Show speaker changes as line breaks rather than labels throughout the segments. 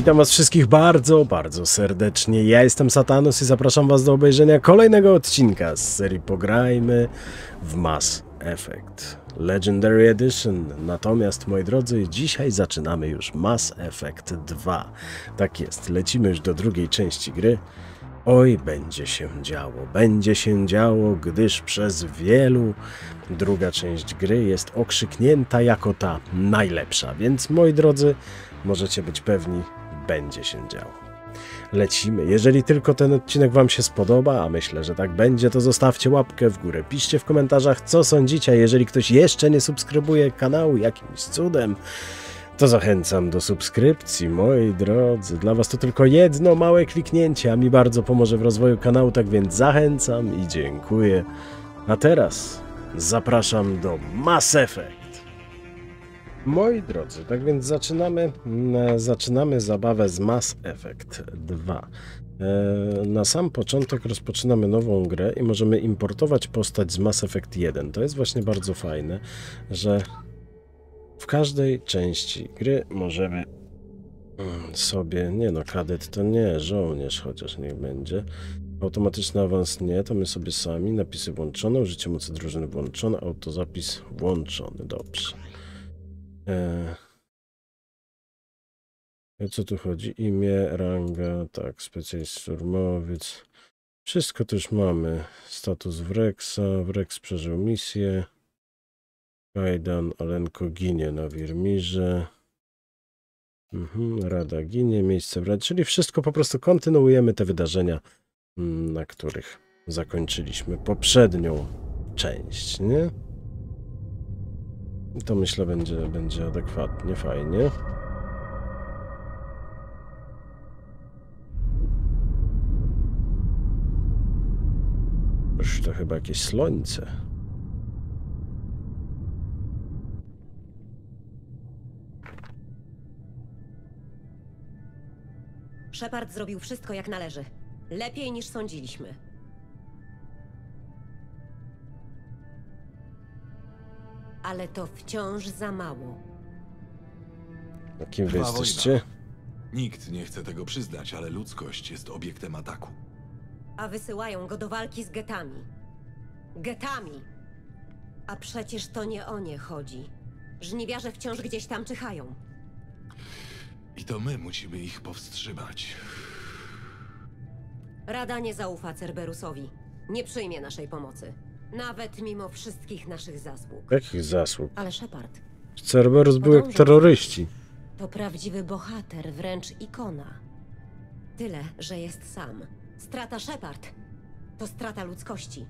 Witam was wszystkich bardzo, bardzo serdecznie. Ja jestem Satanus i zapraszam was do obejrzenia kolejnego odcinka z serii Pograjmy w Mass Effect Legendary Edition. Natomiast, moi drodzy, dzisiaj zaczynamy już Mass Effect 2. Tak jest, lecimy już do drugiej części gry. Oj, będzie się działo, gdyż przez wielu druga część gry jest okrzyknięta jako ta najlepsza. Więc, moi drodzy, możecie być pewni, będzie się działo. Lecimy. Jeżeli tylko ten odcinek wam się spodoba, a myślę, że tak będzie, to zostawcie łapkę w górę. Piszcie w komentarzach, co sądzicie. A jeżeli ktoś jeszcze nie subskrybuje kanału jakimś cudem, to zachęcam do subskrypcji, moi drodzy. Dla was to tylko jedno małe kliknięcie, a mi bardzo pomoże w rozwoju kanału, tak więc zachęcam i dziękuję. A teraz zapraszam do Mass Effect. Moi drodzy, tak więc zaczynamy zabawę z Mass Effect 2. Na sam początek rozpoczynamy nową grę i możemy importować postać z Mass Effect 1. To jest właśnie bardzo fajne, że w każdej części gry możemy sobie, nie no, kadet to nie, żołnierz chociaż niech będzie. Automatyczny awans nie, to my sobie sami, napisy włączone, użycie mocy drużyny włączone, autozapis włączony, dobrze. O co tu chodzi? Imię, ranga, tak, specjalist szturmowiec. Wszystko to już mamy. Status Wrexa, Wrex przeżył misję. Kajdan, Alenko ginie na Wirmirze. Rada ginie, miejsce w Radzie, czyli wszystko po prostu kontynuujemy te wydarzenia, na których zakończyliśmy poprzednią część, nie? I to myślę będzie adekwatnie, fajnie. Już to chyba jakieś słońce.
Shepard zrobił wszystko jak należy. Lepiej niż sądziliśmy. Ale to wciąż za mało.
A kim wy jesteście?
Nikt nie chce tego przyznać, ale ludzkość jest obiektem ataku.
A wysyłają go do walki z getami. Getami! A przecież to nie o nie chodzi. Żniwiarze wciąż gdzieś tam czyhają.
I to my musimy ich powstrzymać.
Rada nie zaufa Cerberusowi. Nie przyjmie naszej pomocy. Nawet mimo wszystkich naszych zasług.
Jakich zasług?
Ale Shepard
Cerberus był jak terroryści.
to prawdziwy bohater, wręcz ikona. Tyle, że jest sam. Strata Shepard to strata ludzkości.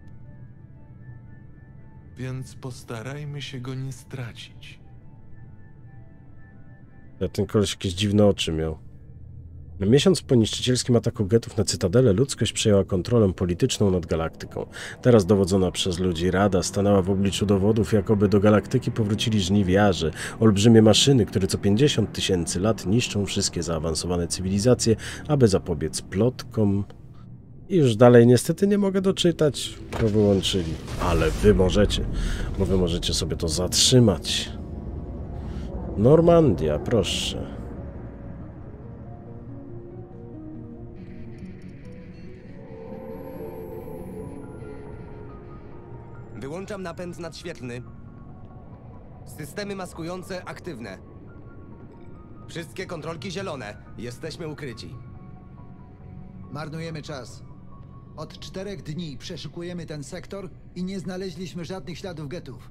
Więc postarajmy się go nie stracić.
Ja ten koleś jakieś dziwne oczy miał. Na miesiąc po niszczycielskim ataku getów na Cytadelę ludzkość przejęła kontrolę polityczną nad galaktyką. Teraz dowodzona przez ludzi Rada stanęła w obliczu dowodów, jakoby do galaktyki powrócili żniwiarze, olbrzymie maszyny, które co 50 000 lat niszczą wszystkie zaawansowane cywilizacje, aby zapobiec plotkom. I już dalej niestety nie mogę doczytać, bo wyłączyli. Ale wy możecie, bo wy możecie sobie to zatrzymać. Normandia, proszę.
Wyłączam napęd nadświetlny. Systemy maskujące aktywne. Wszystkie kontrolki zielone. Jesteśmy ukryci.
Marnujemy czas. Od 4 dni przeszukujemy ten sektor i nie znaleźliśmy żadnych śladów getów.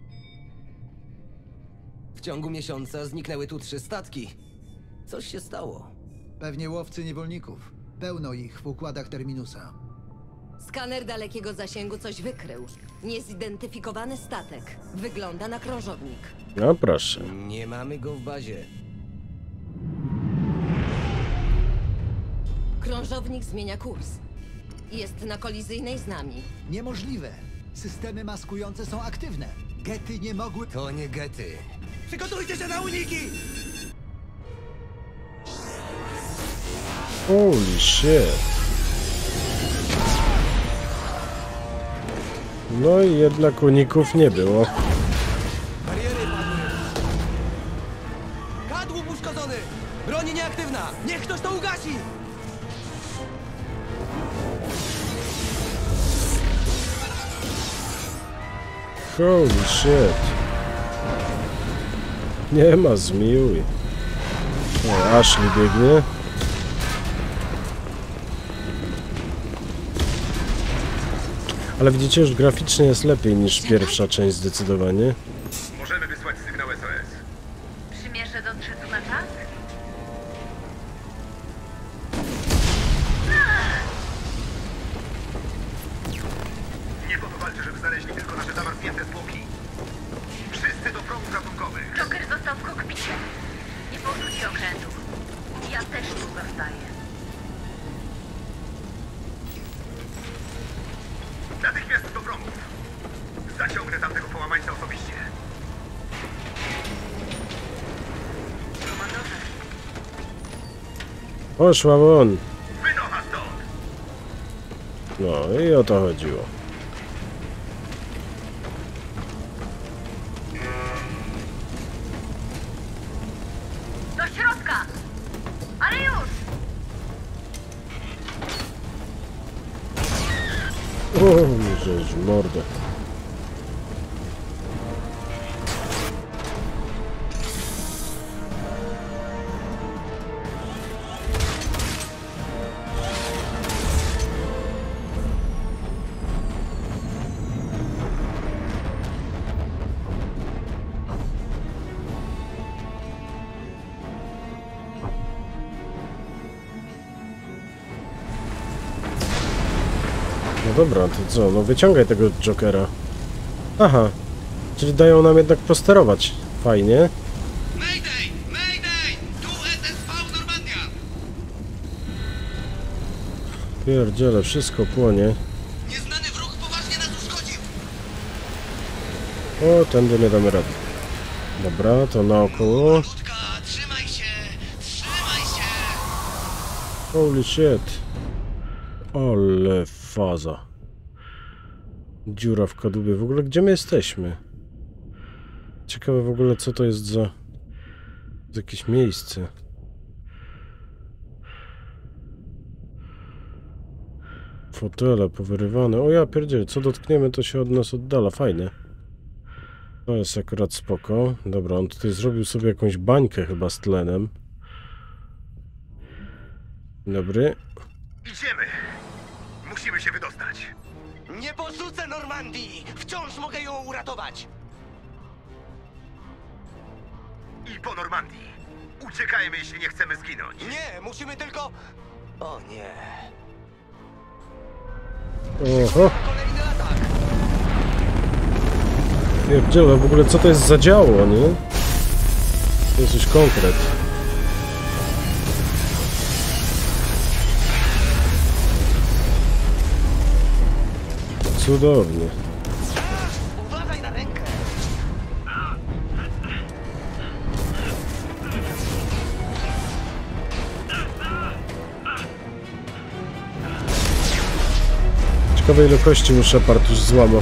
W ciągu miesiąca zniknęły tu 3 statki. Coś się stało.
Pewnie łowcy niewolników. Pełno ich w układach Terminusa.
Skaner dalekiego zasięgu coś wykrył. Niezidentyfikowany statek. Wygląda na krążownik.
No proszę.
Nie mamy go w bazie.
Krążownik zmienia kurs. Jest na kolizyjnej z nami.
Niemożliwe. Systemy maskujące są aktywne. Gety nie mogły...
To nie gety. Przygotujcie się na uniki!
Holy shit. No i jednak uników nie było.
Bariery padły. Kadłub uszkodzony! Broń nieaktywna! nasi!
Holy shit. Nie ma zmiłuj. O, Ashley biegnie. Ale widzicie, już graficznie jest lepiej niż pierwsza część zdecydowanie.
Możemy wysłać sygnał SOS.
Przymierze dotrze tu na czas?
Nie po to walczy, żeby znaleźli tylko nasze zamarznięte zwłoki. Wszyscy do promów ratunkowych.
Joker został w kokpicie. Nie porzuci okrętu. Ja też tu zostaję.
Natychmiast do promów. Zaciągnę tamtego połamańca osobiście.
Komandorze,
Poszła won.
Wynocha stąd!
No i o to chodziło.
do środka! Ale już!
O, żeś mordę. No dobra, to co? No wyciągaj tego Jokera. Aha, czyli dają nam jednak posterować. Fajnie.
Mayday! Mayday! Tu SSV Normandia!
Pierdziele, wszystko płonie.
Nieznany wróg poważnie nas uszkodził!
O, tędy nie damy rady. Dobra, to naokoło.
Ludka, trzymaj się! Trzymaj się!
Holy shit. Ale faza. Dziura w kadłubie. W ogóle gdzie my jesteśmy? Ciekawe w ogóle co to jest za jakieś miejsce. Fotele powyrywane. O ja pierdzielę, co dotkniemy to się od nas oddala. Fajne. To jest akurat spoko. Dobra, on tutaj zrobił sobie jakąś bańkę chyba z tlenem. Dobry.
Idziemy! Musimy się wydostać.
Nie porzucę Normandii! Wciąż mogę ją uratować!
I po Normandii. Uciekajmy, jeśli nie chcemy zginąć.
Nie, musimy tylko... O nie...
Oho.
Kolejny atak!
Pierdziele, w ogóle co to jest za działo, nie? To jest już konkret. Cudownie.
Uważaj na rękę!
Ciekawej ilości mu Shepard już złamał.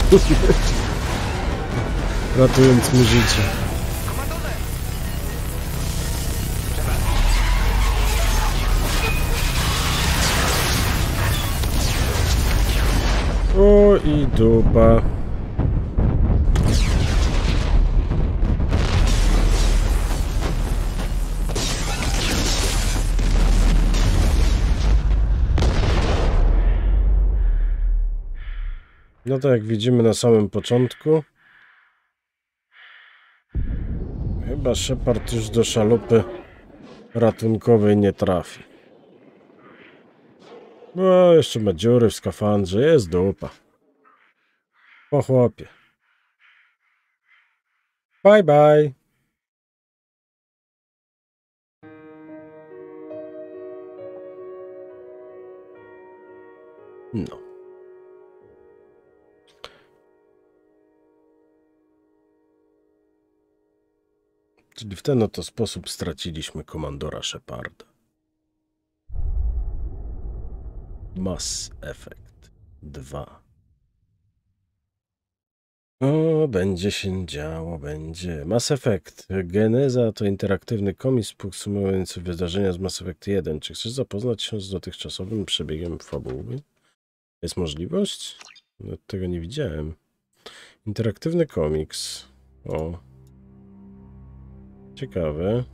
Ratując mu życie.
Komandorze!
O i dupa. No to jak widzimy na samym początku, chyba Shepard już do szalupy ratunkowej nie trafi. No, jeszcze ma dziury w skafandrze, jest dupa. Po chłopie. Bye bye. No. Czyli w ten oto sposób straciliśmy komandora Sheparda. Mass Effect 2. O, będzie się działo, będzie. Mass Effect. Geneza to interaktywny komiks podsumowujący wydarzenia z Mass Effect 1. Czy chcesz zapoznać się z dotychczasowym przebiegiem fabuły? Jest możliwość? No, tego nie widziałem. Interaktywny komiks. O. Ciekawe.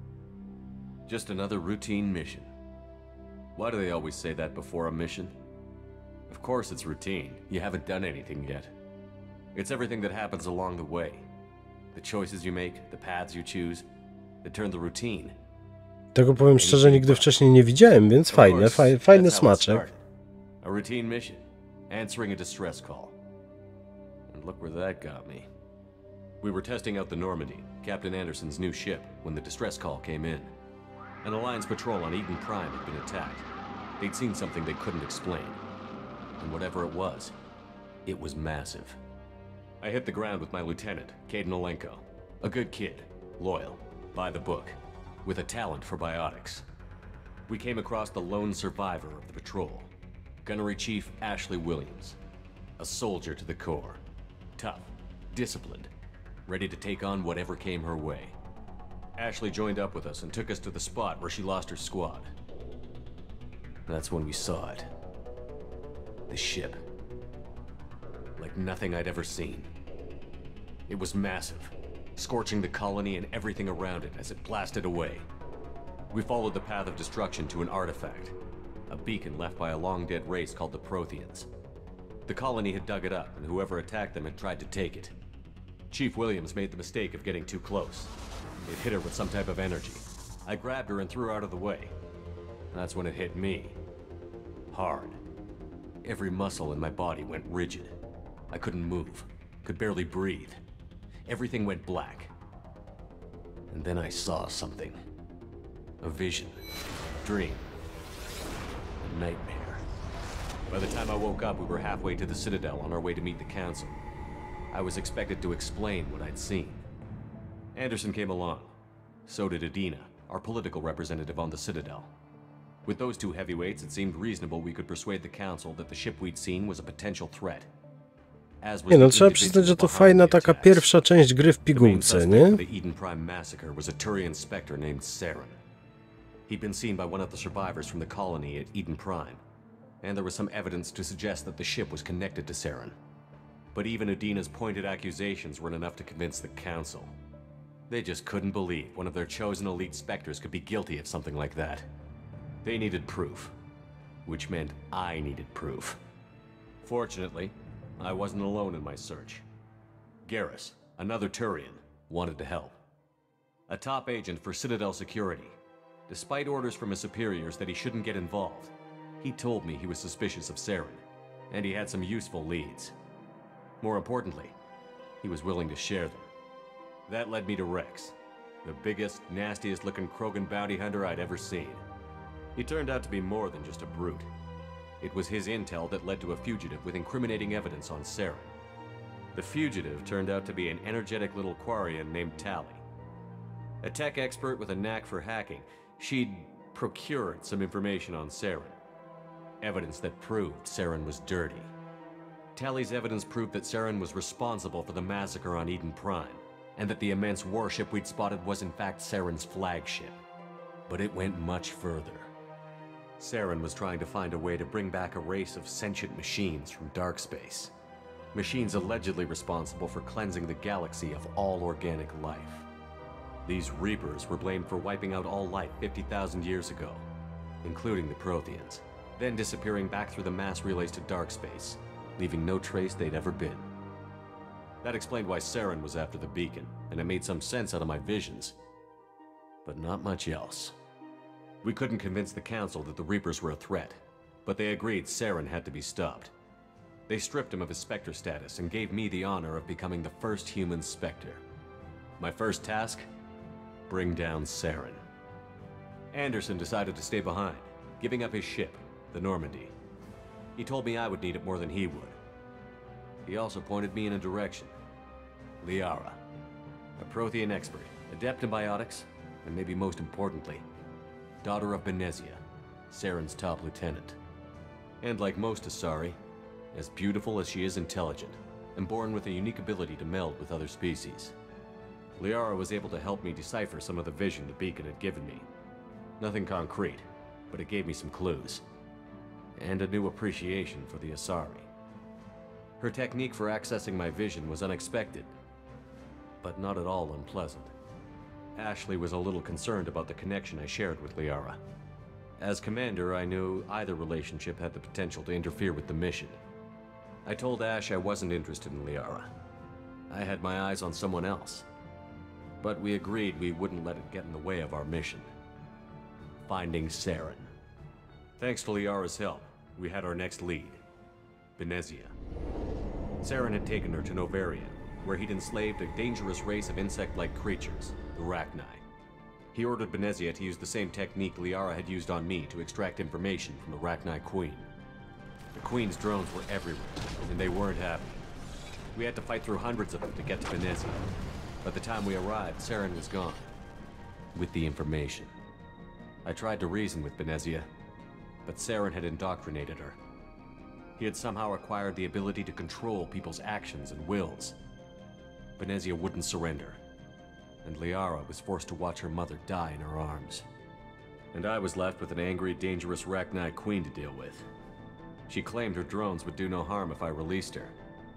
Just another routine mission. Why do they always say that before a mission? Of course it's routine. You haven't done anything yet. It's everything that happens along the way. The choices you make, the paths you choose, that turn the routine.
Tego powiem szczerze, nigdy wcześniej nie widziałem, więc fajne, fajny smaczek.
A routine mission, answering a distress call. And look where that got me. We were testing out the Normandy, Captain Anderson's new ship, when the distress call came in. An Alliance patrol on Eden Prime had been attacked. They'd seen something they couldn't explain. And whatever it was massive. I hit the ground with my lieutenant, Caden Olenko. A good kid, loyal, by the book, with a talent for biotics. We came across the lone survivor of the patrol, Gunnery Chief Ashley Williams. A soldier to the core. Tough, disciplined, ready to take on whatever came her way. Ashley joined up with us and took us to the spot where she lost her squad. That's when we saw it. The ship. Like nothing I'd ever seen. It was massive, scorching the colony and everything around it as it blasted away. We followed the path of destruction to an artifact, a beacon left by a long-dead race called the Protheans. The colony had dug it up, and whoever attacked them had tried to take it. Chief Williams made the mistake of getting too close. It hit her with some type of energy. I grabbed her and threw her out of the way. That's when it hit me. Hard. Every muscle in my body went rigid. I couldn't move, could barely breathe. Everything went black. And then I saw something. A vision. Dream. A nightmare. By the time I woke up, we were halfway to the Citadel on our way to meet the Council. I was expected to explain what I'd seen. Anderson came along. So did Adina, our political representative on the Citadel. With those two heavyweights, it seemed reasonable we could persuade the Council that the ship we'd seen was a potential threat.
Nie no, trzeba przyznać, że to fajna taka pierwsza część gry w pigułce, nie?
The Eden Prime massacre was a Turian Spectre named Saren. He'd been seen by one of the survivors from the colony at Eden Prime, and there was some evidence to suggest that the ship was connected to Saren. But even Adina's pointed accusations weren't enough to convince the Council. They just couldn't believe one of their chosen elite Spectres could be guilty of something like that. They needed proof, which meant I needed proof. Fortunately, I wasn't alone in my search. Garrus, another Turian, wanted to help. A top agent for Citadel Security. Despite orders from his superiors that he shouldn't get involved, he told me he was suspicious of Saren, and he had some useful leads. More importantly, he was willing to share them. That led me to Rex, the biggest, nastiest looking Krogan bounty hunter I'd ever seen. He turned out to be more than just a brute. It was his intel that led to a fugitive with incriminating evidence on Saren. The fugitive turned out to be an energetic little Quarian named Tali. A tech expert with a knack for hacking, she'd procured some information on Saren. Evidence that proved Saren was dirty. Tali's evidence proved that Saren was responsible for the massacre on Eden Prime, and that the immense warship we'd spotted was in fact Saren's flagship. But it went much further. Saren was trying to find a way to bring back a race of sentient machines from dark space. Machines allegedly responsible for cleansing the galaxy of all organic life. These Reapers were blamed for wiping out all life 50,000 years ago, including the Protheans, then disappearing back through the mass relays to dark space, leaving no trace they'd ever been. That explained why Saren was after the beacon, and it made some sense out of my visions. But not much else. We couldn't convince the Council that the Reapers were a threat, but they agreed Saren had to be stopped. They stripped him of his Spectre status and gave me the honor of becoming the first human Spectre. My first task? Bring down Saren. Anderson decided to stay behind, giving up his ship, the Normandy. He told me I would need it more than he would. He also pointed me in a direction. Liara, a Prothean expert, adept in biotics, and maybe most importantly, daughter of Benezia, Saren's top lieutenant. And like most Asari, as beautiful as she is intelligent. and born with a unique ability to meld with other species. Liara was able to help me decipher some of the vision the beacon had given me. Nothing concrete, but it gave me some clues. And a new appreciation for the Asari. Her technique for accessing my vision was unexpected, but not at all unpleasant. Ashley was a little concerned about the connection I shared with Liara. As commander, I knew either relationship had the potential to interfere with the mission. I told Ash I wasn't interested in Liara. I had my eyes on someone else. But we agreed we wouldn't let it get in the way of our mission. Finding Saren. Thanks to Liara's help, we had our next lead, Benezia. Saren had taken her to Novaria, where he'd enslaved a dangerous race of insect-like creatures, the Rachni. He ordered Benezia to use the same technique Liara had used on me to extract information from the Rachni Queen. The Queen's drones were everywhere, and they weren't happy. We had to fight through hundreds of them to get to Benezia. By the time we arrived, Saren was gone, with the information. I tried to reason with Benezia, but Saren had indoctrinated her. He had somehow acquired the ability to control people's actions and wills. Benezia wouldn't surrender, and Liara was forced to watch her mother die in her arms. And I was left with an angry, dangerous Rachni Queen to deal with. She claimed her drones would do no harm if I released her.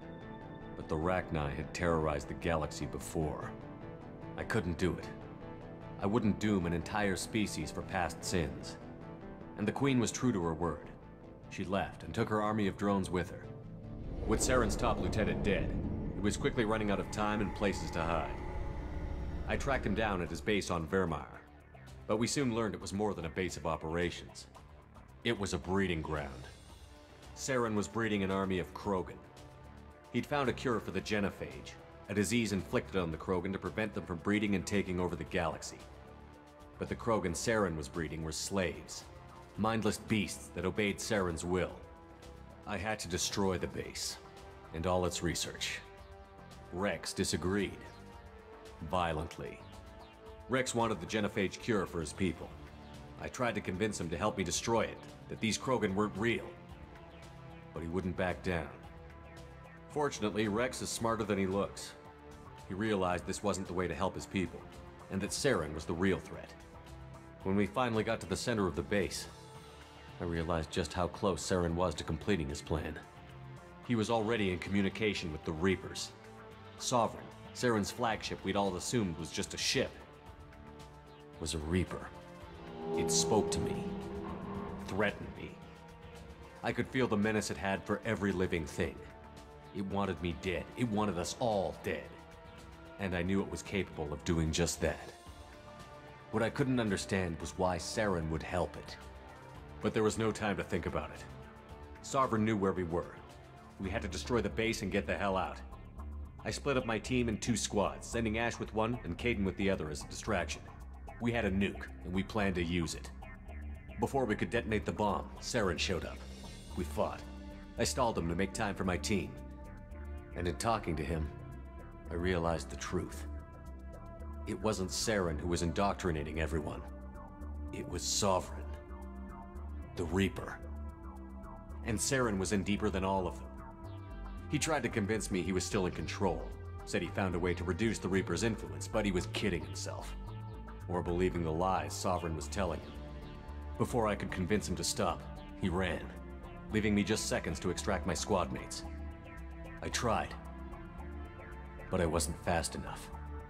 But the Rachni had terrorized the galaxy before. I couldn't do it. I wouldn't doom an entire species for past sins. And the Queen was true to her word. She left and took her army of drones with her. With Saren's top lieutenant dead, he was quickly running out of time and places to hide. I tracked him down at his base on Vermeer, but we soon learned it was more than a base of operations. It was a breeding ground. Saren was breeding an army of Krogan. He'd found a cure for the genophage, a disease inflicted on the Krogan to prevent them from breeding and taking over the galaxy. But the Krogan Saren was breeding were slaves, mindless beasts that obeyed Saren's will. I had to destroy the base, and all its research. Rex disagreed. Violently. Rex wanted the genophage cure for his people. I tried to convince him to help me destroy it, that these Krogan weren't real. But he wouldn't back down. Fortunately, Rex is smarter than he looks. He realized this wasn't the way to help his people, and that Saren was the real threat. When we finally got to the center of the base, I realized just how close Saren was to completing his plan. He was already in communication with the Reapers. Sovereign, Saren's flagship we'd all assumed was just a ship, was a Reaper. It spoke to me, threatened me. I could feel the menace it had for every living thing. It wanted me dead. It wanted us all dead. And I knew it was capable of doing just that. What I couldn't understand was why Saren would help it. But there was no time to think about it. Sovereign knew where we were. We had to destroy the base and get the hell out. I split up my team in 2 squads, sending Ash with one and Kaidan with the other as a distraction. We had a nuke, and we planned to use it. Before we could detonate the bomb, Saren showed up. We fought. I stalled him to make time for my team. And in talking to him, I realized the truth. It wasn't Saren who was indoctrinating everyone. It was Sovereign. The Reaper. And Saren was in deeper than all of them. He tried to convince me he was still in control. Said he found a way to reduce the Reaper's influence, but he was kidding himself. Or believing the lies Sovereign was telling him. Before I could convince him to stop, he ran, leaving me just seconds to extract my squad mates. I tried, but I wasn't fast enough.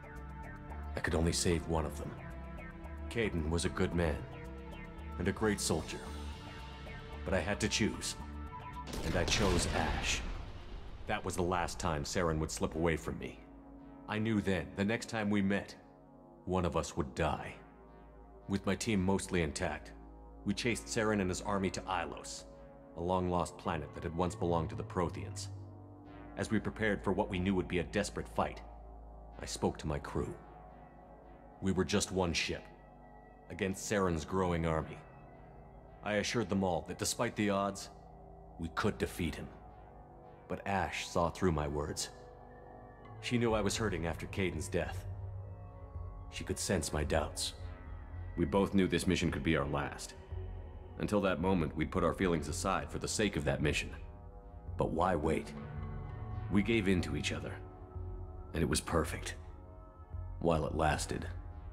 I could only save one of them. Kaidan was a good man, and a great soldier. But I had to choose, and I chose Ash. That was the last time Saren would slip away from me. I knew then, the next time we met, one of us would die. With my team mostly intact, we chased Saren and his army to Ilos, a long-lost planet that had once belonged to the Protheans. As we prepared for what we knew would be a desperate fight, I spoke to my crew. We were just one ship, against Saren's growing army. I assured them all that despite the odds, we could defeat him. But Ash saw through my words. She knew I was hurting after Kaidan's death. She could sense my doubts. We both knew this mission could be our last. Until that moment, we'd put our feelings aside for the sake of that mission. But why wait? We gave in to each other, and it was perfect. While it lasted.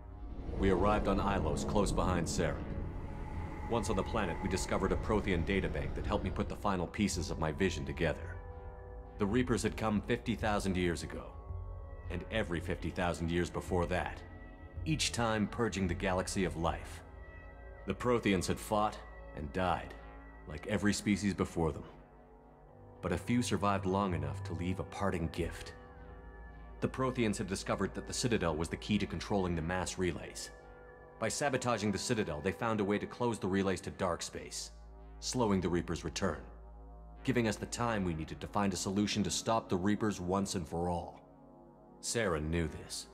We arrived on Ilos, close behind Saren. Once on the planet, we discovered a Prothean databank that helped me put the final pieces of my vision together. The Reapers had come 50,000 years ago, and every 50,000 years before that, each time purging the galaxy of life. The Protheans had fought and died, like every species before them. But a few survived long enough to leave a parting gift. The Protheans had discovered that the Citadel was the key to controlling the mass relays. By sabotaging the Citadel, they found a way to close the relays to dark space, slowing the Reapers' return, giving us the time we needed to find a solution to stop the Reapers once and for all. Saren knew this.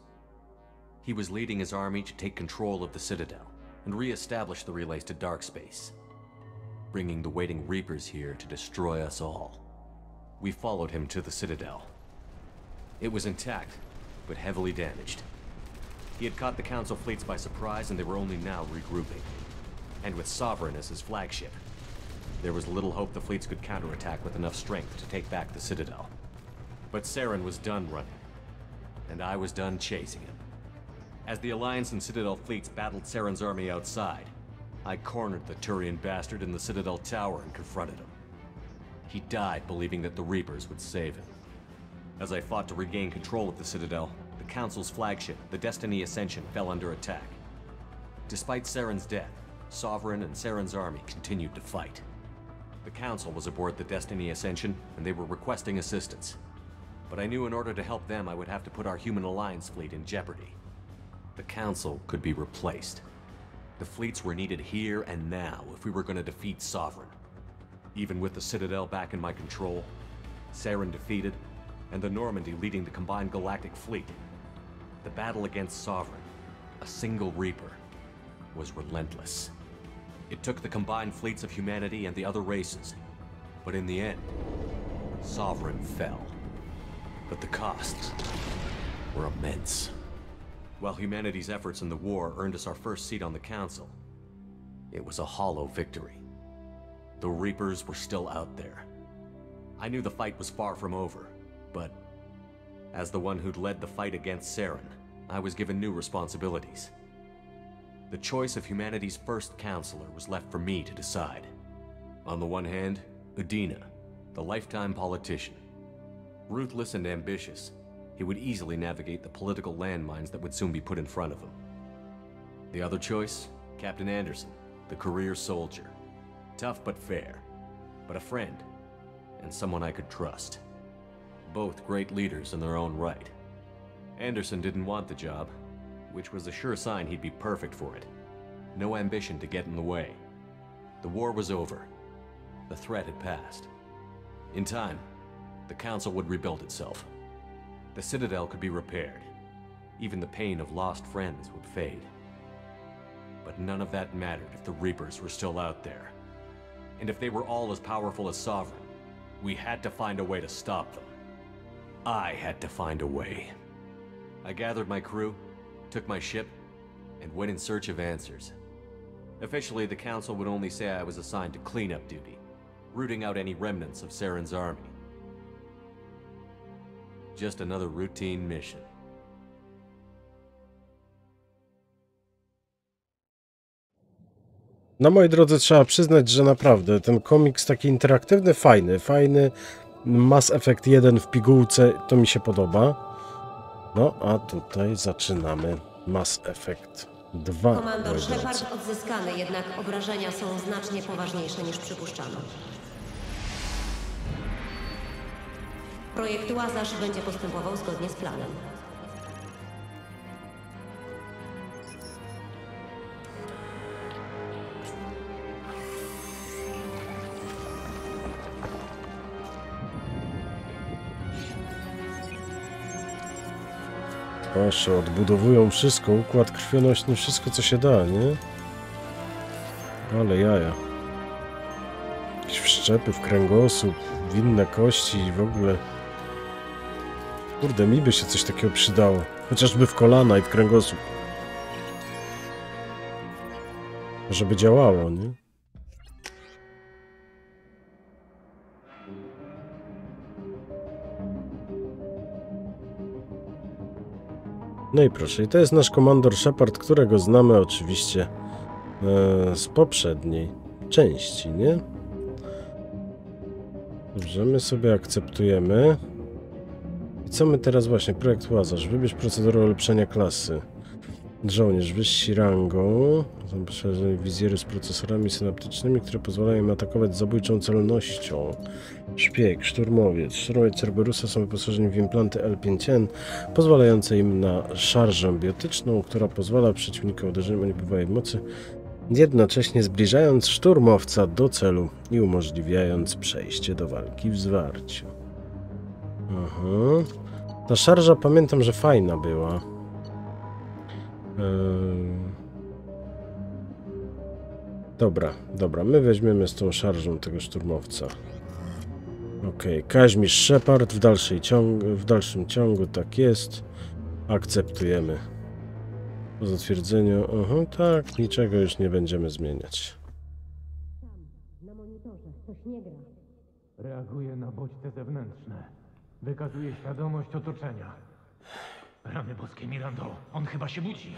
He was leading his army to take control of the Citadel and re-establish the relays to dark space, bringing the waiting Reapers here to destroy us all. We followed him to the Citadel. It was intact, but heavily damaged. He had caught the Council fleets by surprise, and they were only now regrouping. And with Sovereign as his flagship, there was little hope the fleets could counterattack with enough strength to take back the Citadel. But Saren was done running, and I was done chasing him. As the Alliance and Citadel fleets battled Saren's army outside, I cornered the Turian bastard in the Citadel tower and confronted him. He died believing that the Reapers would save him. As I fought to regain control of the Citadel, the Council's flagship, the Destiny Ascension, fell under attack. Despite Saren's death, Sovereign and Saren's army continued to fight. The Council was aboard the Destiny Ascension, and they were requesting assistance. But I knew in order to help them, I would have to put our Human Alliance fleet in jeopardy. The Council could be replaced. The fleets were needed here and now if we were going to defeat Sovereign. Even with the Citadel back in my control, Saren defeated, and the Normandy leading the combined galactic fleet, the battle against Sovereign, a single Reaper, was relentless. It took the combined fleets of humanity and the other races, but in the end, Sovereign fell. But the costs were immense. While humanity's efforts in the war earned us our first seat on the Council, it was a hollow victory. The Reapers were still out there. I knew the fight was far from over, but as the one who'd led the fight against Saren, I was given new responsibilities. The choice of humanity's first counselor was left for me to decide. On the one hand, Udina, the lifetime politician. Ruthless and ambitious, he would easily navigate the political landmines that would soon be put in front of him. The other choice, Captain Anderson, the career soldier. Tough but fair, but a friend, and someone I could trust. Both great leaders in their own right. Anderson didn't want the job, which was a sure sign he'd be perfect for it. No ambition to get in the way. The war was over. The threat had passed. In time, the Council would rebuild itself. The Citadel could be repaired. Even the pain of lost friends would fade. But none of that mattered if the Reapers were still out there. And if they were all as powerful as Sovereign, we had to find a way to stop them. I had to find a way. I gathered my crew, took my ship, and went in search of answers. Officially, the Council would only say I was assigned to cleanup duty, rooting out any remnants of Saren's army. Just another routine mission.
No moi drodzy, trzeba przyznać, że naprawdę ten komiks taki interaktywny, fajny. Mass Effect 1 w pigułce, to mi się podoba. No, a tutaj zaczynamy Mass Effect 2.
Komandor Shepard odzyskany, jednak obrażenia są znacznie poważniejsze niż przypuszczano. Projekt Łazarz będzie postępował zgodnie z planem.
Proszę, odbudowują wszystko, układ krwionośny, wszystko co się da, nie? Ale jaja. Jakieś wszczepy w kręgosłup, w inne kości i w ogóle... Kurde, mi by się coś takiego przydało. Chociażby w kolana i w kręgosłup. Żeby działało, nie? No i proszę, i to jest nasz komandor Shepard, którego znamy oczywiście z poprzedniej części, nie? Dobrze, my sobie akceptujemy. I co my teraz właśnie? Projekt Łazarz. Wybierz procedurę ulepszenia klasy. Żołnierz wyżsi rangą. Poszerzenie wizjery z procesorami synaptycznymi, które pozwalają im atakować z zabójczą celnością. Szpieg, szturmowiec. Szturmowiec Cerberusa są wyposażeni w implanty L5N, pozwalające im na szarżę biotyczną, która pozwala przeciwnika uderzeniem o niebywałej mocy, jednocześnie zbliżając szturmowca do celu i umożliwiając przejście do walki w zwarciu. Aha. Ta szarża pamiętam, że fajna była. Dobra, my weźmiemy z tą szarżą tego szturmowca. Okej, Kaźmisz Shepard w dalszym ciągu, tak jest. Akceptujemy. Po zatwierdzeniu, tak, niczego już nie będziemy zmieniać.
Na monitorze coś nie gra.
Reaguje na bodźce zewnętrzne. Wykazuje świadomość otoczenia. Rany boskie, Mirando. On chyba się budzi.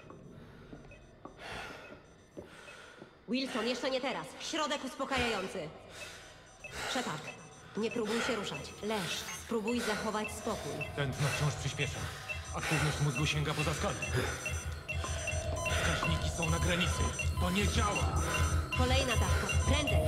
Wilson, jeszcze nie teraz. Środek uspokajający. Shepard, nie próbuj się ruszać. Leż, spróbuj zachować spokój.
Tętno wciąż przyspiesza. Aktywność mózgu sięga poza skalę. Wskaźniki są na granicy. To nie działa.
Kolejna dawka. Prędzej.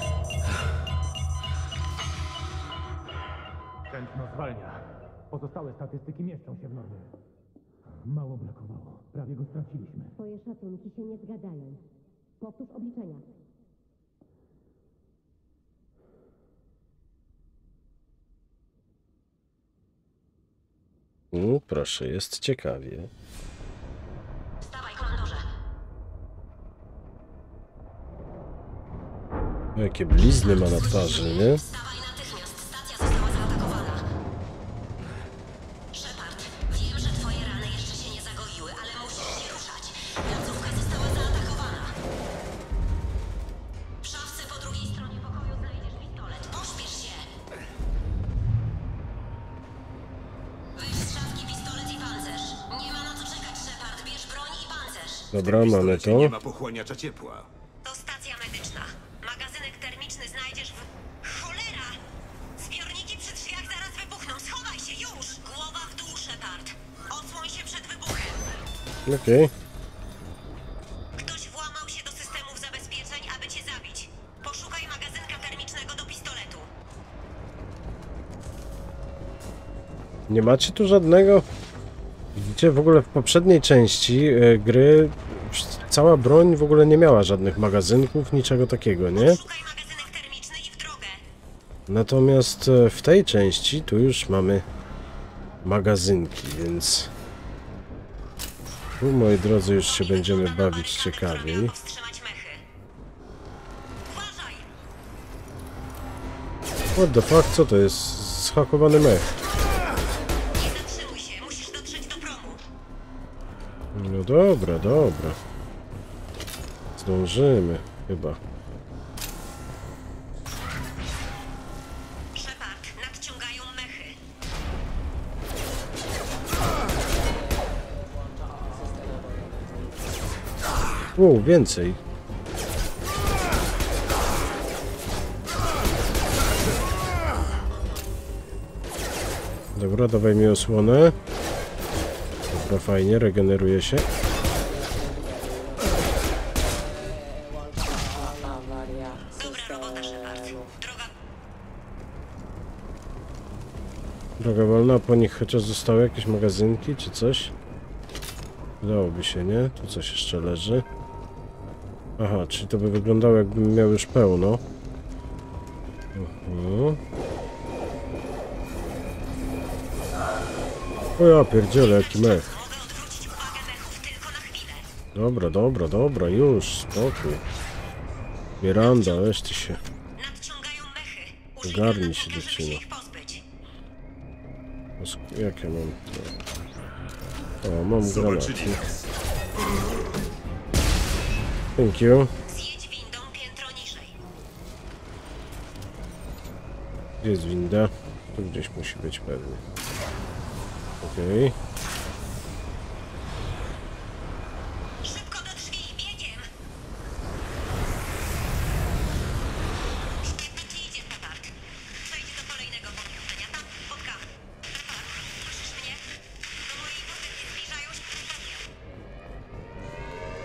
Tętno zwalnia. Pozostałe statystyki mieszczą się w normie. Mało brakowało. Prawie go straciliśmy.
Twoje szacunki się nie zgadzają. Powtórz obliczenia.
Proszę, jest ciekawie.
Wstawaj, komandorze.
Jakie blizny ma na twarzy, nie?
Wstawaj natychmiast. Stacja została zaatakowana. Shepard, wiem, że twoje rany jeszcze się nie zagoiły, ale musisz się ruszać. Placówka została zaatakowana. W szafce po drugiej stronie pokoju znajdziesz pistolet. Pośpiesz się. Weź z szafki pistolet i pancerz. Nie ma na co czekać, Shepard. Bierz broń i pancerz.
Dobra, mamy to.
Nie ma pochłaniacza ciepła.
To stacja medyczna. Magazynek termiczny znajdziesz w... Cholera! Zbiorniki przy drzwiach zaraz wybuchną. Schowaj się już! Głowa w dół, Shepard. Odsłoń się przed wybuchem.
Okej.
Ktoś włamał się do systemów zabezpieczeń, aby cię zabić. Poszukaj magazynka termicznego do pistoletu.
Nie macie tu żadnego? Widzicie, w ogóle w poprzedniej części gry cała broń w ogóle nie miała żadnych magazynków, niczego takiego, nie?
Szukaj magazynek termiczny i w drogę.
Natomiast w tej części tu już mamy magazynki, więc tu, moi drodzy, już się będziemy bawić ciekawiej.
Wstrzymać mechy. Uważaj!
What the fuck, co to jest? Zhakowany mech.
Nie zatrzymuj się, musisz dotrzeć do promu.
No dobra, dobra. Zdążymy, chyba.
Shepard, nadciągają mechy.
Więcej. Dobra, dawaj mi osłonę. Dobra, fajnie, regeneruje się.
Dobra robota, Shepard. Droga...
Droga wolna, po nich chociaż zostały jakieś magazynki czy coś? Wydałoby się, nie? Tu coś jeszcze leży. Aha, czyli to by wyglądało, jakbym miał już pełno. O ja pierdzielę, jaki mech.
Mogę odwrócić uwagę mechów tylko na chwilę.
Dobra, dobra, dobra, już, spokój. Miranda, weź ty się.
Nadciągają mechy.
Ogarnij się,
Użyj granatu,
dziewczyno.
żeby się ich pozbyć.
Jak ja mam to? O, mam granat. Thank you.
Zjedź windą piętro niżej.
Gdzie jest winda? Tu gdzieś musi być pewnie. Okej.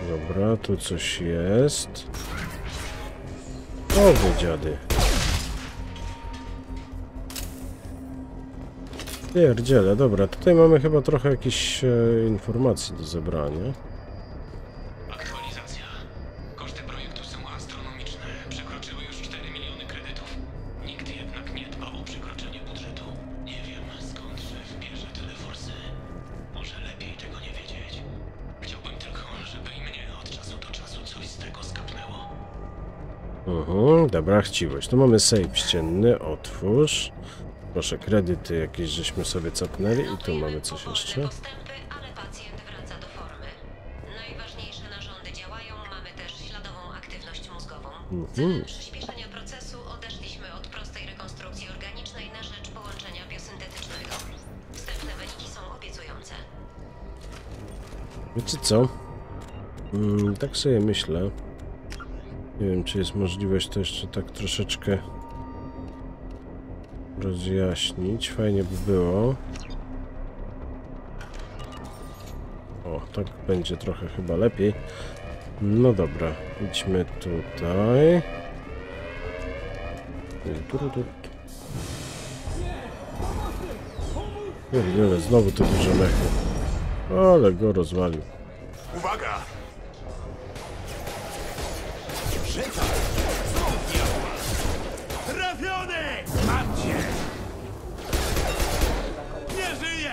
Dobra, tu coś jest. O, wy dziady. Pierdziele, dobra, tutaj mamy chyba trochę jakichś informacji do zebrania.
Aktualizacja. Koszty projektu są astronomiczne. Przekroczyły już 4 miliony kredytów. Nikt jednak nie dba o przekroczenie budżetu. Nie wiem, skąd szef bierze tyle forsy. Może lepiej tego nie wiedzieć. Chciałbym tylko, żeby i mnie od czasu do czasu coś z tego skapnęło.
Dobra, chciwość. Tu mamy save ścienny, otwórz. Proszę, kredyty jakieś żeśmy sobie cofnęli i tu mamy coś jeszcze.
Postępy, ale pacjent wraca do formy. Najważniejsze narządy działają, mamy też śladową aktywność mózgową. Celem przyspieszenia procesu odeszliśmy od prostej rekonstrukcji organicznej na rzecz połączenia biosyntetycznego. Wstępne wyniki są obiecujące.
Wiecie co? Tak sobie myślę. Nie wiem, czy jest możliwość to jeszcze tak troszeczkę rozjaśnić. Fajnie by było. O, tak będzie trochę chyba lepiej. No dobra, idźmy tutaj. Wiele, znowu to duże mechy. Ale go rozwalił.
Uwaga! Trafiony! Mam cię! Nie żyję!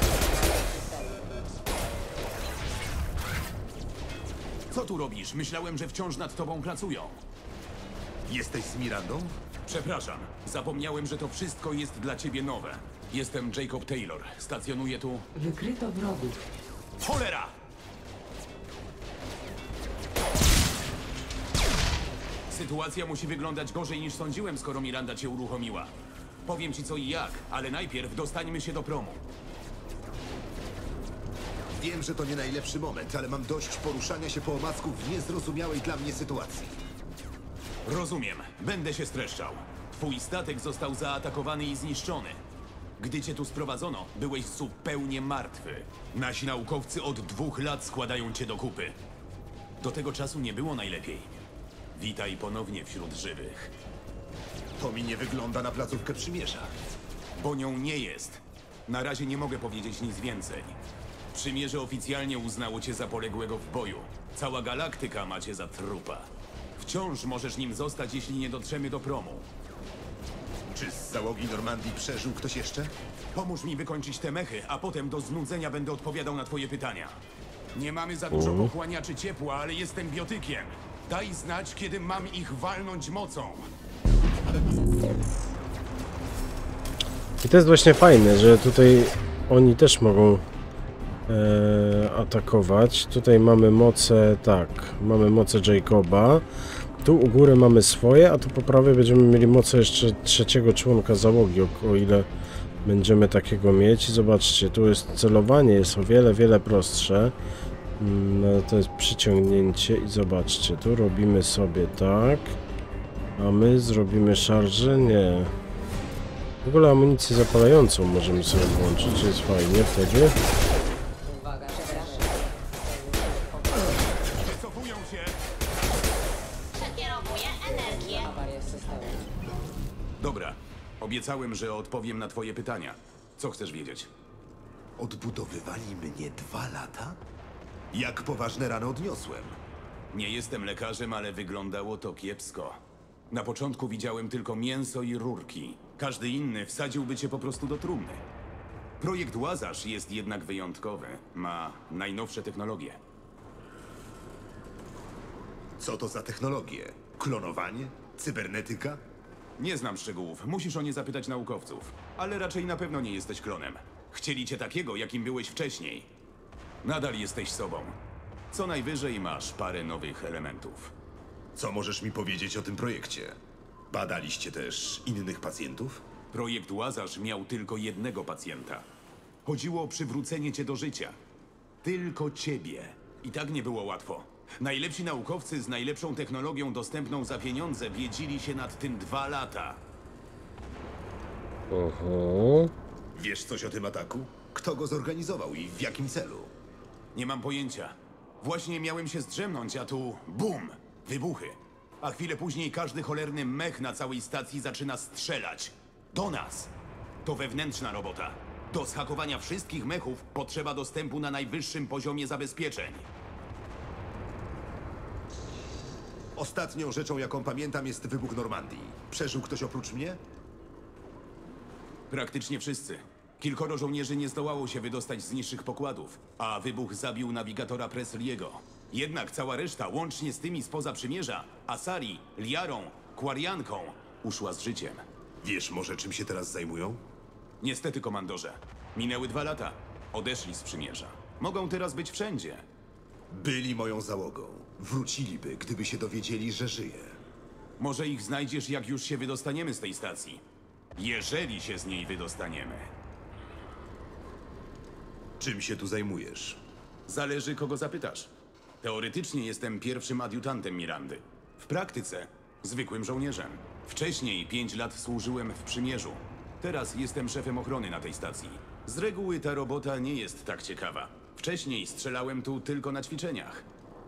Co tu robisz? Myślałem, że wciąż nad tobą pracują. Jesteś z Mirandą? Przepraszam, zapomniałem, że to wszystko jest dla ciebie nowe. Jestem Jacob Taylor. Stacjonuję tu...
Wykryto wrogów.
Cholera! Sytuacja musi wyglądać gorzej niż sądziłem, skoro Miranda cię uruchomiła. Powiem ci co i jak, ale najpierw dostańmy się do promu.
Wiem, że to nie najlepszy moment, ale mam dość poruszania się po omacku w niezrozumiałej dla mnie sytuacji.
Rozumiem. Będę się streszczał. Twój statek został zaatakowany i zniszczony. Gdy cię tu sprowadzono, byłeś zupełnie martwy. Nasi naukowcy od 2 lat składają cię do kupy. Do tego czasu nie było najlepiej. Witaj ponownie wśród żywych.
To mi nie wygląda na placówkę przymierza.
Bo nią nie jest. Na razie nie mogę powiedzieć nic więcej. Przymierze oficjalnie uznało cię za poległego w boju. Cała galaktyka ma cię za trupa. Wciąż możesz nim zostać, jeśli nie dotrzemy do promu.
Czy z załogi Normandii przeżył ktoś jeszcze?
Pomóż mi wykończyć te mechy, a potem do znudzenia będę odpowiadał na twoje pytania. Nie mamy za dużo pochłaniaczy ciepła, ale jestem biotykiem. Daj znać, kiedy mam ich walnąć mocą.
I to jest właśnie fajne, że tutaj oni też mogą atakować. Tutaj mamy moce, tak, mamy moce Jacoba. Tu u góry mamy swoje, a tu po prawej będziemy mieli moce jeszcze trzeciego członka załogi, o ile będziemy takiego mieć. Zobaczcie, tu jest celowanie, jest o wiele prostsze. No, to jest przyciągnięcie i zobaczcie, tu robimy sobie tak, a my zrobimy szarżę, nie. W ogóle amunicję zapalającą możemy sobie włączyć, jest fajnie wtedy.
Wycofują się!
Przekierowuję energię.
Dobra, obiecałem, że odpowiem na twoje pytania. Co chcesz wiedzieć?
Odbudowywali mnie 2 lata? Jak poważne rany odniosłem?
Nie jestem lekarzem, ale wyglądało to kiepsko. Na początku widziałem tylko mięso i rurki. Każdy inny wsadziłby cię po prostu do trumny. Projekt Łazarz jest jednak wyjątkowy. Ma najnowsze technologie.
Co to za technologie? Klonowanie? Cybernetyka?
Nie znam szczegółów. Musisz o nie zapytać naukowców. Ale raczej na pewno nie jesteś klonem. Chcieli cię takiego, jakim byłeś wcześniej. Nadal jesteś sobą. Co najwyżej masz parę nowych elementów.
Co możesz mi powiedzieć o tym projekcie? Badaliście też innych pacjentów?
Projekt Łazarz miał tylko jednego pacjenta. Chodziło o przywrócenie cię do życia. Tylko ciebie. I tak nie było łatwo. Najlepsi naukowcy z najlepszą technologią dostępną za pieniądze biedzili się nad tym 2 lata.
Wiesz coś o tym ataku? Kto go zorganizował i w jakim celu?
Nie mam pojęcia. Właśnie miałem się zdrzemnąć, a tu bum! Wybuchy. A chwilę później każdy cholerny mech na całej stacji zaczyna strzelać. Do nas! To wewnętrzna robota. Do zhakowania wszystkich mechów potrzeba dostępu na najwyższym poziomie zabezpieczeń.
Ostatnią rzeczą, jaką pamiętam, jest wybuch Normandii. Przeżył ktoś oprócz mnie?
Praktycznie wszyscy. Kilkoro żołnierzy nie zdołało się wydostać z niższych pokładów, a wybuch zabił nawigatora Presley'ego. Jednak cała reszta, łącznie z tymi spoza przymierza, Asari, Liarą, Quarianką, uszła z życiem.
Wiesz może, czym się teraz zajmują?
Niestety, komandorze. Minęły 2 lata. Odeszli z przymierza. Mogą teraz być wszędzie.
Byli moją załogą. Wróciliby, gdyby się dowiedzieli, że żyję.
Może ich znajdziesz, jak już się wydostaniemy z tej stacji. Jeżeli się z niej wydostaniemy.
Czym się tu zajmujesz?
Zależy, kogo zapytasz. Teoretycznie jestem pierwszym adiutantem Mirandy. W praktyce zwykłym żołnierzem. Wcześniej 5 lat służyłem w przymierzu. Teraz jestem szefem ochrony na tej stacji. Z reguły ta robota nie jest tak ciekawa. Wcześniej strzelałem tu tylko na ćwiczeniach.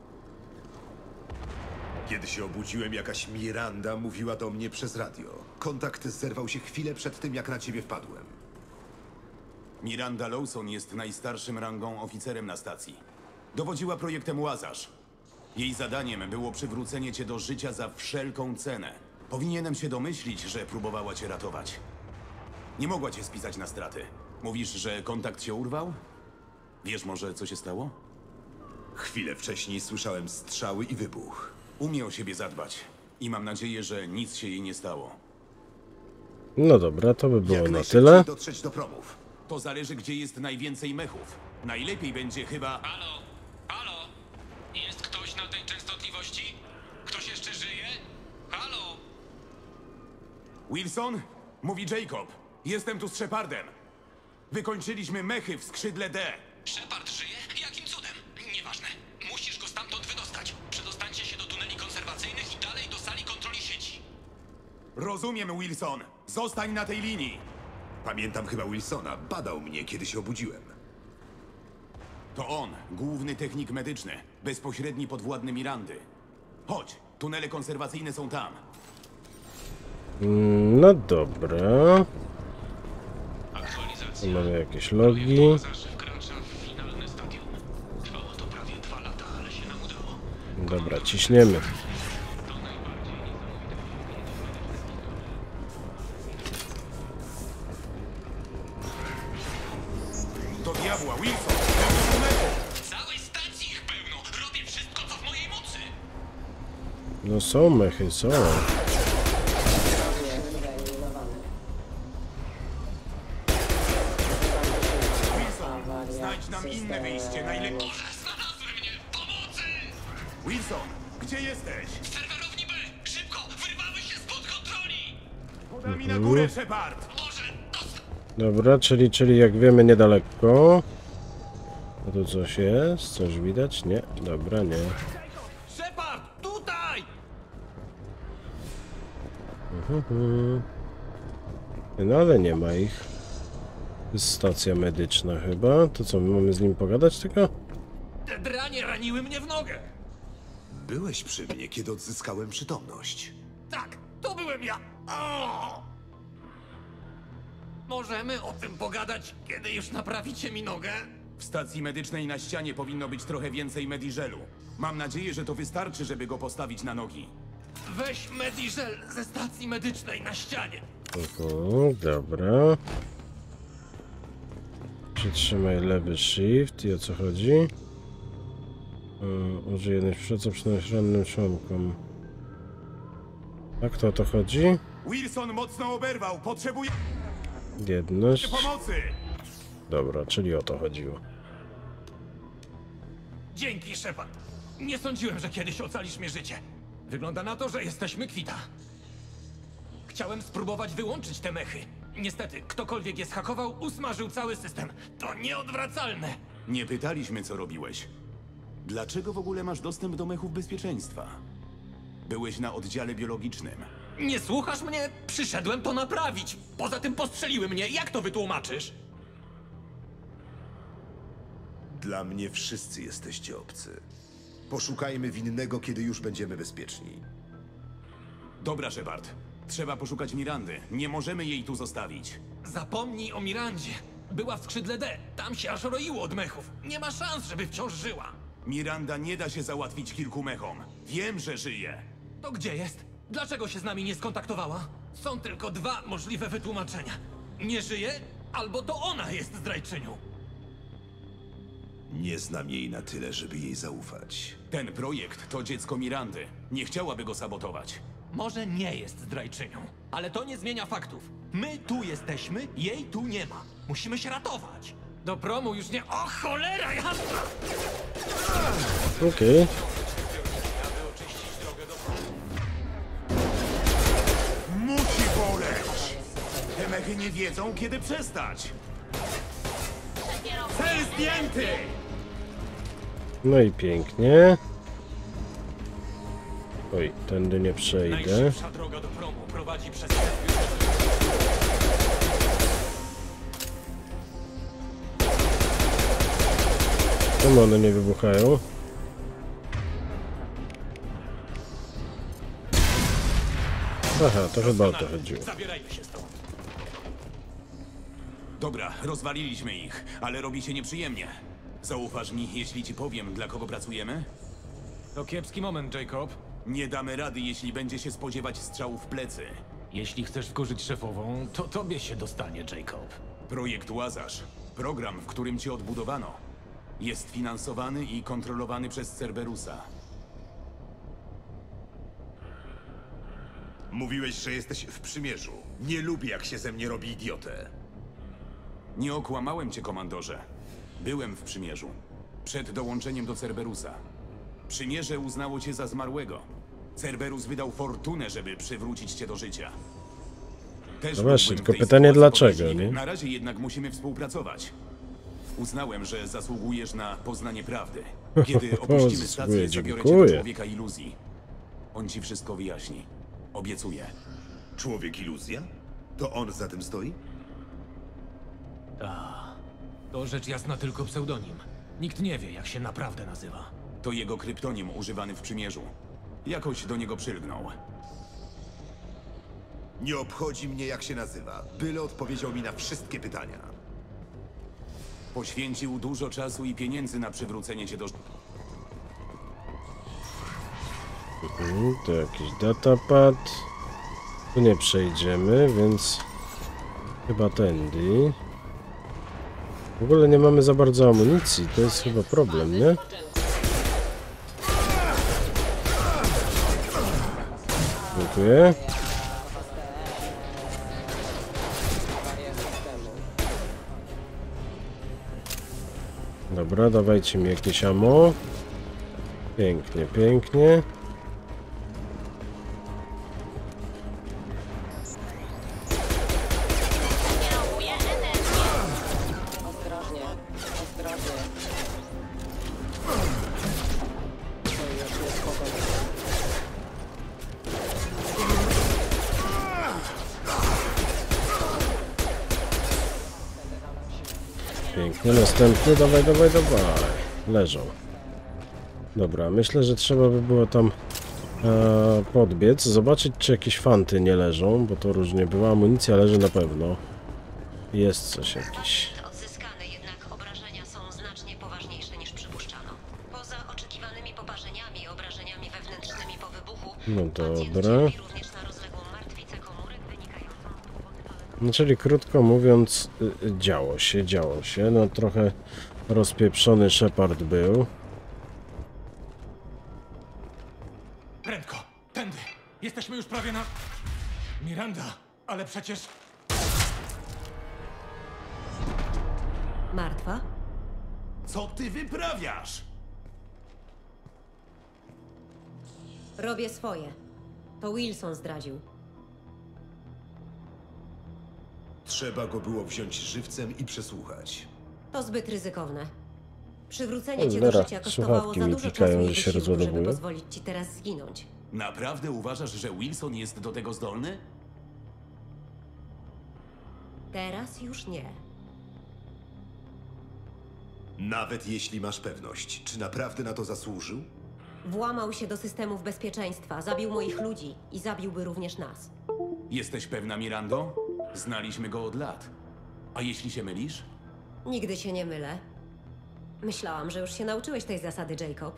Kiedy się obudziłem, jakaś Miranda mówiła do mnie przez radio. Kontakt zerwał się chwilę przed tym, jak na ciebie wpadłem.
Miranda Lawson jest najstarszym rangą oficerem na stacji. Dowodziła projektem Łazarz. Jej zadaniem było przywrócenie cię do życia za wszelką cenę. Powinienem się domyślić, że próbowała cię ratować. Nie mogła cię spisać na straty. Mówisz, że kontakt się urwał? Wiesz może, co się stało?
Chwilę wcześniej słyszałem strzały i wybuch.
Umie o siebie zadbać. I mam nadzieję, że nic się jej nie stało.
No dobra, to by było
Jak
na
najszybciej
tyle.
dotrzeć do promów.
To zależy, gdzie jest najwięcej mechów. Najlepiej będzie chyba...
Halo? Halo? Jest ktoś na tej częstotliwości? Ktoś jeszcze żyje? Halo?
Wilson? Mówi Jacob. Jestem tu z Shepardem. Wykończyliśmy mechy w skrzydle D.
Shepard żyje? Jakim cudem? Nieważne. Musisz go stamtąd wydostać. Przedostańcie się do tuneli konserwacyjnych i dalej do sali kontroli sieci.
Rozumiem, Wilson. Zostań na tej linii.
Pamiętam chyba Wilsona. Badał mnie, kiedy się obudziłem.
To on, główny technik medyczny. Bezpośredni podwładny Mirandy. Chodź, tunele konserwacyjne są tam.
No dobra. Tu mamy jakieś logi.
Wkracza w finalne stadium. Trwało to prawie 2 lata, ale się nam udało.
Dobra, ciśniemy.
Do diabła, Wilson!
Całej stacji ich pełno. Robię wszystko, co w mojej mocy.
No są mechy, są.
Wilson, znajdź nam inne wyjście, najlepiej.
Znalazły mnie! Pomocy!
Wilson, gdzie jesteś?
W serwerowni B! Szybko! Wyrwały się spod kontroli!
Podami na górę, Shepard!
Może dostać!
Dobra, czyli jak wiemy niedaleko. A tu coś jest? Coś widać? Nie. Dobra, nie.
Shepard! Tutaj!
No ale nie ma ich. To jest stacja medyczna chyba. To co, my mamy z nim pogadać tylko?
Te dranie raniły mnie w nogę!
Byłeś przy mnie, kiedy odzyskałem przytomność.
Tak, to byłem ja! O! Możemy o tym pogadać, kiedy już naprawicie mi nogę?
W stacji medycznej na ścianie powinno być trochę więcej mediżelu. Mam nadzieję, że to wystarczy, żeby go postawić na nogi.
Weź Mediżel ze stacji medycznej na ścianie.
Dobra. Przytrzymaj lewy shift i o co chodzi? Użyj jednej przeco przynajmniej rannym członkom. Jak to o to chodzi?
Wilson mocno oberwał, potrzebuje
Jedność.
pomocy!
Dobra, czyli o to chodziło.
Dzięki, Shepard. Nie sądziłem, że kiedyś ocalisz mi życie. Wygląda na to, że jesteśmy kwita. Chciałem spróbować wyłączyć te mechy. Niestety, ktokolwiek je zhakował, usmażył cały system. To nieodwracalne.
Nie pytaliśmy, co robiłeś. Dlaczego w ogóle masz dostęp do mechów bezpieczeństwa? Byłeś na oddziale biologicznym.
Nie słuchasz mnie? Przyszedłem to naprawić. Poza tym postrzeliły mnie. Jak to wytłumaczysz?
Dla mnie wszyscy jesteście obcy. Poszukajmy winnego, kiedy już będziemy bezpieczni.
Dobra, Shepard. Trzeba poszukać Mirandy. Nie możemy jej tu zostawić.
Zapomnij o Mirandzie. Była w skrzydle D. Tam się aż roiło od mechów. Nie ma szans, żeby wciąż żyła.
Miranda nie da się załatwić kilku mechom. Wiem, że żyje.
To gdzie jest? Dlaczego się z nami nie skontaktowała? Są tylko dwa możliwe wytłumaczenia. Nie żyje, albo to ona jest zdrajczynią.
Nie znam jej na tyle, żeby jej zaufać.
Ten projekt to dziecko Mirandy. Nie chciałaby go sabotować.
Może nie jest zdrajczynią, ale to nie zmienia faktów. My tu jesteśmy, jej tu nie ma. Musimy się ratować. Do promu już nie... O cholera jasna!
Okej.
Musi boleć! Te mechy nie wiedzą, kiedy przestać. Cel zdjęty!
No i pięknie. Oj, tędy nie przejdę.
Najszybsza droga do promu prowadzi przez...
Czemu one nie wybuchają? Aha, to chyba o to chodziło.
Zabierajmy się stąd.
Dobra, rozwaliliśmy ich, ale robi się nieprzyjemnie. Zaufasz mi, jeśli ci powiem, dla kogo pracujemy?
To kiepski moment, Jacob.
Nie damy rady, jeśli będzie się spodziewać strzału w plecy.
Jeśli chcesz wkurzyć szefową, to tobie się dostanie, Jacob.
Projekt Łazarz. Program, w którym cię odbudowano. Jest finansowany i kontrolowany przez Cerberusa.
Mówiłeś, że jesteś w przymierzu. Nie lubię, jak się ze mnie robi idiotę.
Nie okłamałem cię, komandorze. Byłem w przymierzu. Przed dołączeniem do Cerberusa. Przymierze uznało cię za zmarłego. Cerberus wydał fortunę, żeby przywrócić cię do życia. Też
No właśnie,
byłbym
tylko
w tej
pytanie
sytuacji
dlaczego,
podejrzliwy.
nie?
Na razie jednak musimy współpracować. Uznałem, że zasługujesz na poznanie prawdy. Kiedy opuścimy stację, zabiorę cię do człowieka iluzji. On ci wszystko wyjaśni. Obiecuję.
Człowiek iluzja? To on za tym stoi?
To rzecz jasna tylko pseudonim. Nikt nie wie, jak się naprawdę nazywa.
To jego kryptonim używany w przymierzu. Jakoś do niego przylgnął.
Nie obchodzi mnie, jak się nazywa. Byle odpowiedział mi na wszystkie pytania.
Poświęcił dużo czasu i pieniędzy na przywrócenie cię do...
To jakiś datapad. Tu nie przejdziemy, więc chyba tędy. W ogóle nie mamy za bardzo amunicji, to jest chyba problem, nie? Dziękuję. Dobra, dawajcie mi jakieś ammo. Pięknie, pięknie. Pięknie, następny, dawaj, dawaj, dawaj. Leżą. Dobra, myślę, że trzeba by było tam podbiec, zobaczyć, czy jakieś fanty nie leżą, bo to różnie bywa. Amunicja leży na pewno. Jest coś jakieś.
Odzyskane, jednak obrażenia są znacznie poważniejsze niż przypuszczano. Poza oczekiwanymi poparzeniami i obrażeniami wewnętrznymi po wybuchu,
No
pacjent
dobra.
cierpi również na rozległą martwicę komórek wynikającą z powodów.
No, czyli krótko mówiąc, działo się. No trochę rozpieprzony Shepard był.
Prędko, tędy. Jesteśmy już prawie na... Miranda, ale przecież...
Martwa?
Co ty wyprawiasz?
Robię swoje. To Wilson zdradził.
Trzeba go było wziąć żywcem i przesłuchać.
To zbyt ryzykowne. Przywrócenie cię do
Cholera,
życia kosztowało
słuchawki
za
mi
dużo
pikają,
czasu i
że się
wysiłku, żeby
rozładowuje.
pozwolić ci teraz zginąć.
Naprawdę uważasz, że Wilson jest do tego zdolny?
Teraz już nie.
Nawet jeśli masz pewność, czy naprawdę na to zasłużył?
Włamał się do systemów bezpieczeństwa, zabił moich ludzi i zabiłby również nas.
Jesteś pewna, Mirando? Znaliśmy go od lat. A jeśli się mylisz?
Nigdy się nie mylę. Myślałam, że już się nauczyłeś tej zasady, Jacob.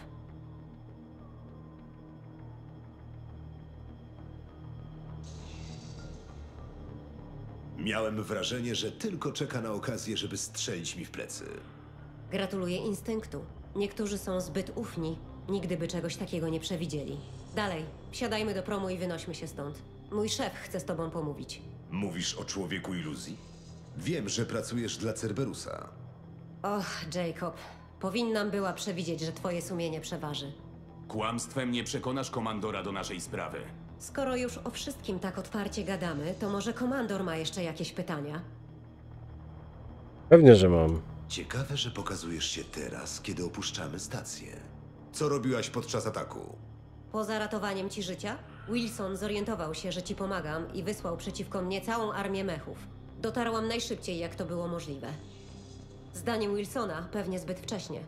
Miałem wrażenie, że tylko czeka na okazję, żeby strzelić mi w plecy.
Gratuluję instynktu. Niektórzy są zbyt ufni. Nigdy by czegoś takiego nie przewidzieli. Dalej, wsiadajmy do promu i wynośmy się stąd. Mój szef chce z tobą pomówić.
Mówisz o człowieku iluzji? Wiem, że pracujesz dla Cerberusa.
Och, Jacob. Powinnam była przewidzieć, że twoje sumienie przeważy.
Kłamstwem nie przekonasz komandora do naszej sprawy.
Skoro już o wszystkim tak otwarcie gadamy, to może komandor ma jeszcze jakieś pytania?
Pewnie, że mam.
Ciekawe, że pokazujesz się teraz, kiedy opuszczamy stację. Co robiłaś podczas ataku?
Poza ratowaniem ci życia, Wilson zorientował się, że ci pomagam i wysłał przeciwko mnie całą armię mechów. Dotarłam najszybciej, jak to było możliwe. Zdaniem Wilsona, pewnie zbyt wcześnie.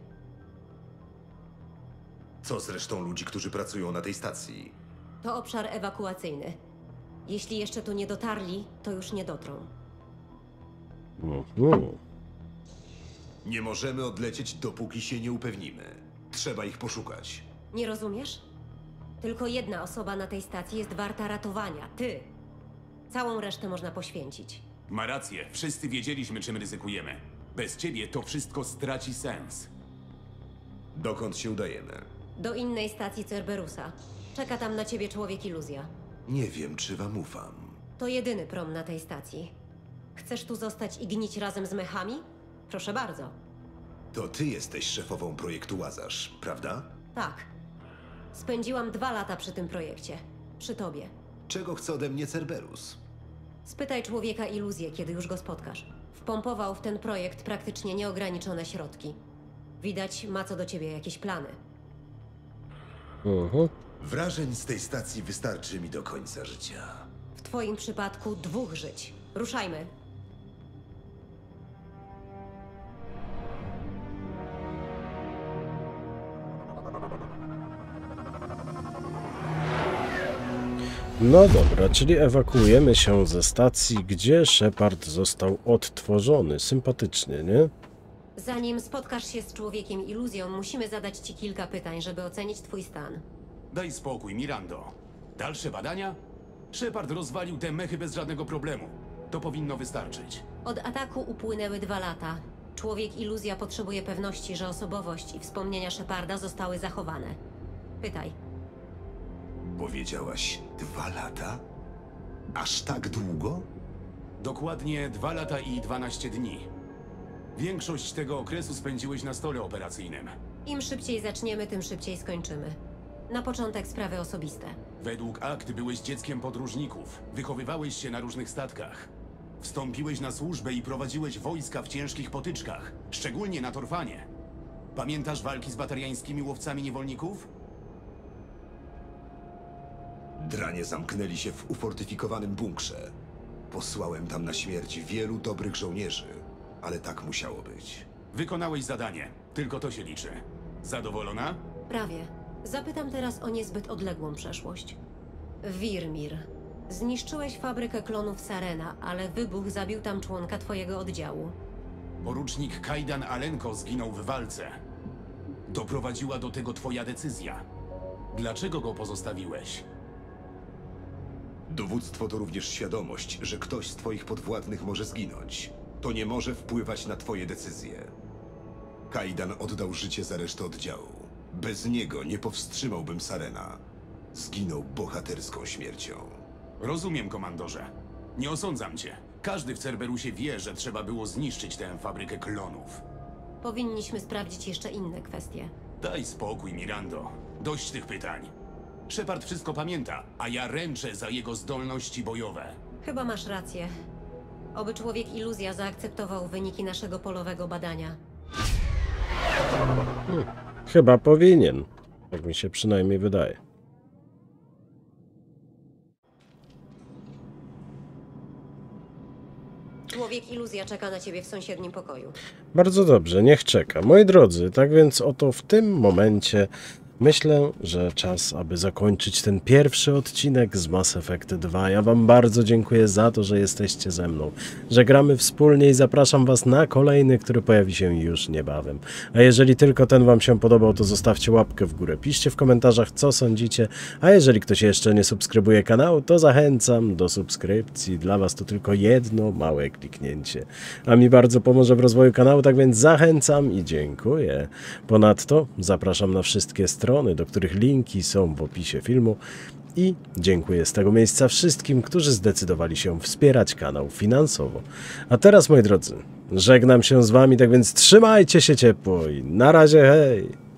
Co z resztą ludzi, którzy pracują na tej stacji?
To obszar ewakuacyjny. Jeśli jeszcze tu nie dotarli, to już nie dotrą.
Nie możemy odlecieć, dopóki się nie upewnimy. Trzeba ich poszukać.
Nie rozumiesz? Tylko jedna osoba na tej stacji jest warta ratowania. Ty. Całą resztę można poświęcić.
Ma rację, wszyscy wiedzieliśmy, czym ryzykujemy. Bez ciebie to wszystko straci sens.
Dokąd się udajemy?
Do innej stacji Cerberusa. Czeka tam na ciebie człowiek iluzja.
Nie wiem, czy wam ufam.
To jedyny prom na tej stacji. Chcesz tu zostać i gnić razem z mechami? Proszę bardzo.
To ty jesteś szefową projektu Łazarz, prawda?
Tak. Spędziłam 2 lata przy tym projekcie. Przy tobie.
Czego chce ode mnie Cerberus?
Spytaj człowieka iluzję, kiedy już go spotkasz. Wpompował w ten projekt praktycznie nieograniczone środki. Widać, ma co do ciebie jakieś plany.
Wrażeń z tej stacji wystarczy mi do końca życia.
W twoim przypadku 2 żyć. Ruszajmy.
No dobra, czyli ewakuujemy się ze stacji, gdzie Shepard został odtworzony. Sympatycznie, nie?
Zanim spotkasz się z człowiekiem iluzją, musimy zadać ci kilka pytań, żeby ocenić twój stan.
Daj spokój, Mirando. Dalsze badania? Shepard rozwalił te mechy bez żadnego problemu. To powinno wystarczyć.
Od ataku upłynęły 2 lata. Człowiek iluzja potrzebuje pewności, że osobowość i wspomnienia Sheparda zostały zachowane. Pytaj.
Powiedziałaś 2 lata? Aż tak długo?
Dokładnie 2 lata i 12 dni. Większość tego okresu spędziłeś na stole operacyjnym.
Im szybciej zaczniemy, tym szybciej skończymy. Na początek sprawy osobiste.
Według akt byłeś dzieckiem podróżników. Wychowywałeś się na różnych statkach. Wstąpiłeś na służbę i prowadziłeś wojska w ciężkich potyczkach, szczególnie na Torfanie. Pamiętasz walki z batariańskimi łowcami niewolników?
Dranie zamknęli się w ufortyfikowanym bunkrze. Posłałem tam na śmierć wielu dobrych żołnierzy, ale tak musiało być.
Wykonałeś zadanie. Tylko to się liczy. Zadowolona?
Prawie. Zapytam teraz o niezbyt odległą przeszłość. Wirmir. Zniszczyłeś fabrykę klonów Sarena, ale wybuch zabił tam członka twojego oddziału.
Porucznik Kaidan Alenko zginął w walce. Doprowadziła do tego twoja decyzja. Dlaczego go pozostawiłeś?
Dowództwo to również świadomość, że ktoś z twoich podwładnych może zginąć. To nie może wpływać na twoje decyzje. Kaidan oddał życie za resztę oddziału. Bez niego nie powstrzymałbym Sarena. Zginął bohaterską śmiercią.
Rozumiem, komandorze. Nie osądzam cię. Każdy w Cerberusie wie, że trzeba było zniszczyć tę fabrykę klonów.
Powinniśmy sprawdzić jeszcze inne kwestie.
Daj spokój, Mirando. Dość tych pytań. Shepard wszystko pamięta, a ja ręczę za jego zdolności bojowe.
Chyba masz rację. Oby człowiek iluzja zaakceptował wyniki naszego polowego badania.
Chyba powinien. Tak mi się przynajmniej wydaje.
Człowiek iluzja czeka na ciebie w sąsiednim pokoju.
Bardzo dobrze, niech czeka. Moi drodzy, tak więc oto w tym momencie Myślę, że czas, aby zakończyć ten pierwszy odcinek z Mass Effect 2. Ja wam bardzo dziękuję za to, że jesteście ze mną, że gramy wspólnie i zapraszam was na kolejny, który pojawi się już niebawem. A jeżeli tylko ten wam się podobał, to zostawcie łapkę w górę, piszcie w komentarzach, co sądzicie, a jeżeli ktoś jeszcze nie subskrybuje kanału, to zachęcam do subskrypcji. Dla was to tylko jedno małe kliknięcie, a mi bardzo pomoże w rozwoju kanału, tak więc zachęcam i dziękuję. Ponadto zapraszam na wszystkie strony, do których linki są w opisie filmu i dziękuję z tego miejsca wszystkim, którzy zdecydowali się wspierać kanał finansowo. A teraz, moi drodzy, żegnam się z wami, tak więc trzymajcie się ciepło i na razie, hej!